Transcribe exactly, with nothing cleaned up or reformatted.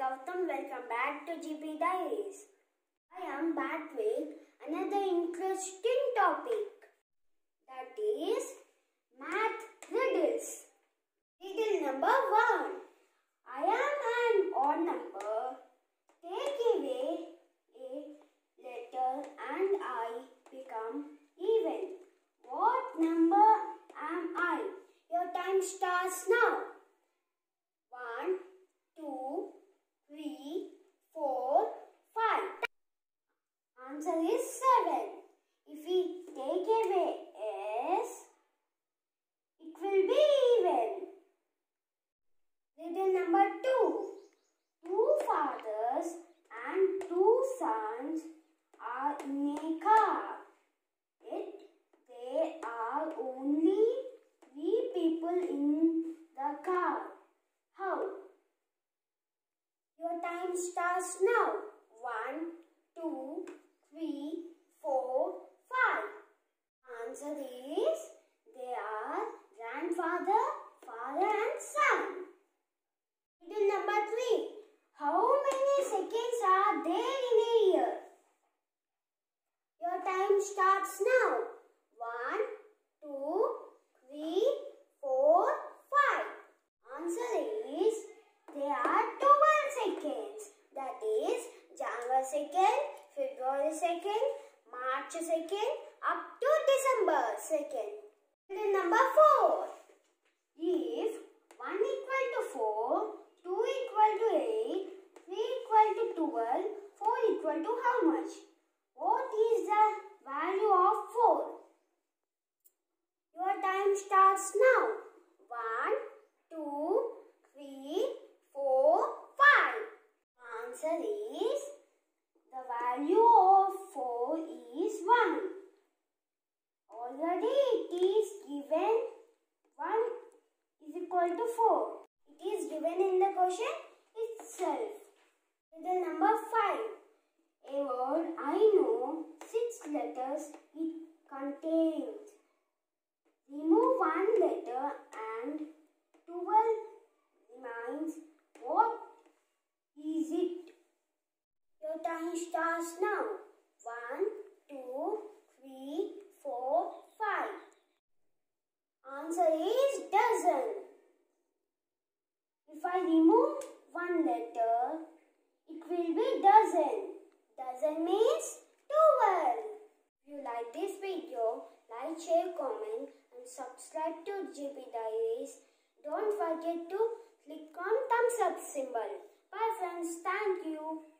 Gautam. Welcome back to G P Diaries. I am back with another interesting topic, that is math riddles. Riddle number one. I am an odd number. Take away a letter and I become even. What number am I? Your time starts now. One, two, three, four, five. Answer is seven. If we take away S, it will be even. Riddle number two. Two fathers and two sons are in a car. Yet there are only three people in the car. How? Your time starts now. One, two, three, four, five. Answer is they are grandfather, father and son. Riddle number three. How many seconds are there in a year? Your time starts now. One, two, three, four, five. Answer is there are twelve seconds. That is January second, February second, March second, up to December second. Riddle number four. If one equal to four, two equal to eight, three equal to twelve, four equal to how much? What is the value of four? Your time starts now. One, two, three, four, five. Answer is the value of four is one. Already it is given one is equal to four. It is given in the question itself. Riddle number five. A word I know six letters it contains. Remove one letter and twelve remains. What is it? Your time starts now. One, two, three, four, five. Answer is dozen. If I remove one letter, it will be dozen. Dozen means twelve. If you like this video, like, share, comment and subscribe to G P Diaries. Don't forget to click on thumbs up symbol. Bye friends. Thank you.